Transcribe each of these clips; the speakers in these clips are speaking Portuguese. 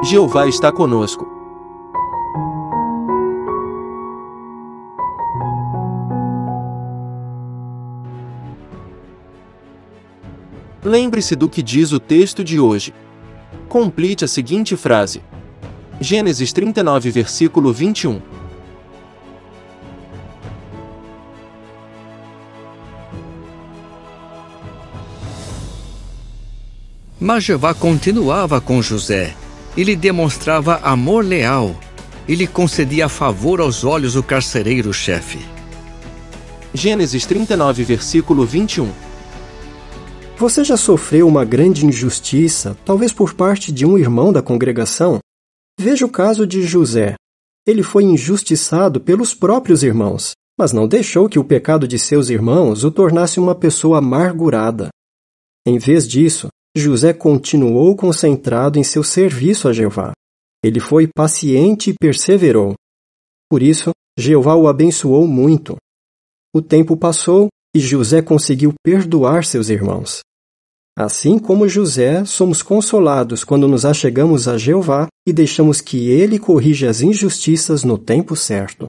Jeová está conosco. Lembre-se do que diz o texto de hoje. Complete a seguinte frase. Gênesis 39, versículo 21. Mas Jeová continuava com José, e lhe demonstrava amor leal, e lhe concedia favor aos olhos do carcereiro-chefe. Gênesis 39, versículo 21. Você já sofreu uma grande injustiça, talvez por parte de um irmão da congregação? Veja o caso de José. Ele foi injustiçado pelos próprios irmãos, mas não deixou que o pecado de seus irmãos o tornasse uma pessoa amargurada. Em vez disso, José continuou concentrado em seu serviço a Jeová. Ele foi paciente e perseverou. Por isso, Jeová o abençoou muito. O tempo passou e José conseguiu perdoar seus irmãos. Assim como José, somos consolados quando nos achegamos a Jeová e deixamos que Ele corrija as injustiças no tempo certo.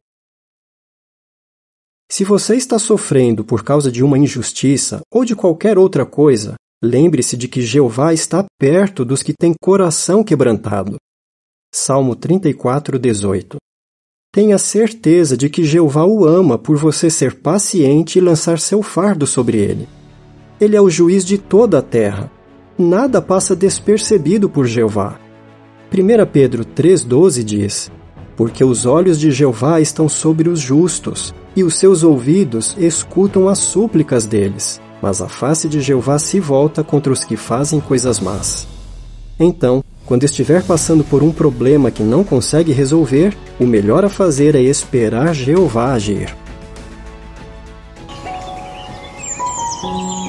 Se você está sofrendo por causa de uma injustiça ou de qualquer outra coisa, lembre-se de que Jeová está perto dos que têm coração quebrantado. Salmo 34, 18. Tenha certeza de que Jeová o ama por você ser paciente e lançar seu fardo sobre ele. Ele é o juiz de toda a terra. Nada passa despercebido por Jeová. 1 Pedro 3,12 diz: Porque os olhos de Jeová estão sobre os justos, e os seus ouvidos escutam as súplicas deles, mas a face de Jeová se volta contra os que fazem coisas más. Então, quando estiver passando por um problema que não consegue resolver, o melhor a fazer é esperar Jeová agir.